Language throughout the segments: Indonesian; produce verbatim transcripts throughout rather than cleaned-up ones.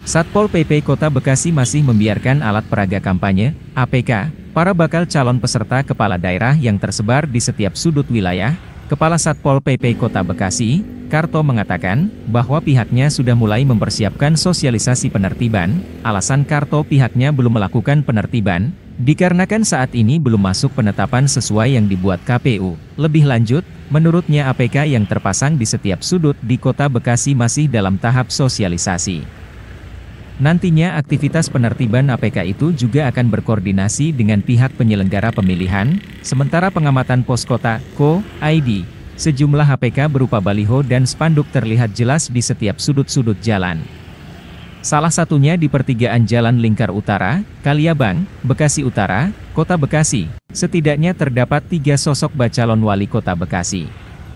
Satpol P P Kota Bekasi masih membiarkan alat peraga kampanye, A P K, para bakal calon peserta kepala daerah yang tersebar di setiap sudut wilayah. Kepala Satpol P P Kota Bekasi, Karto mengatakan, bahwa pihaknya sudah mulai mempersiapkan sosialisasi penertiban. Alasan Karto pihaknya belum melakukan penertiban, dikarenakan saat ini belum masuk penetapan sesuai yang dibuat K P U. Lebih lanjut, menurutnya A P K yang terpasang di setiap sudut di Kota Bekasi masih dalam tahap sosialisasi. Nantinya aktivitas penertiban A P K itu juga akan berkoordinasi dengan pihak penyelenggara pemilihan, sementara pengamatan pos kota, Ko, I D, sejumlah A P K berupa baliho dan spanduk terlihat jelas di setiap sudut-sudut jalan. Salah satunya di pertigaan Jalan Lingkar Utara, Kaliabang, Bekasi Utara, Kota Bekasi. Setidaknya terdapat tiga sosok bacalon wali Kota Bekasi.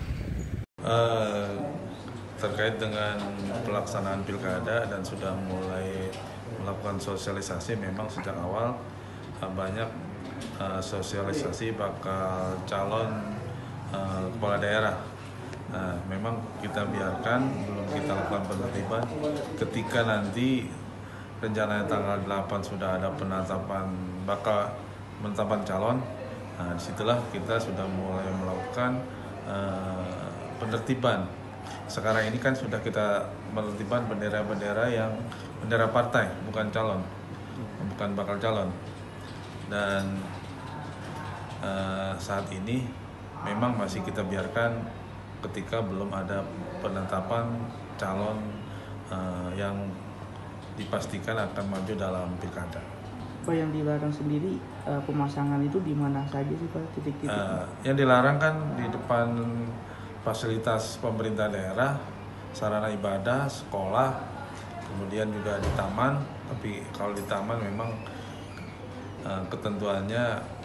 Uh, terkait dengan pelaksanaan pilkada dan sudah mulai melakukan sosialisasi, memang sejak awal uh, banyak uh, sosialisasi bakal calon uh, kepala daerah. Nah, memang kita biarkan, belum kita lakukan penertiban. Ketika nanti rencananya tanggal delapan sudah ada penetapan bakal penetapan calon, nah disitulah kita sudah mulai melakukan uh, penertiban. Sekarang ini kan sudah kita menertibkan bendera-bendera yang bendera partai, bukan calon, bukan bakal calon. Dan uh, saat ini memang masih kita biarkan ketika belum ada penetapan calon uh, yang dipastikan akan maju dalam pilkada. Pak, yang dilarang sendiri uh, pemasangan itu di mana saja sih Pak, titik-titik? Uh, yang dilarang kan di depan fasilitas pemerintah daerah, sarana ibadah, sekolah, kemudian juga di taman. Tapi kalau di taman memang uh, ketentuannya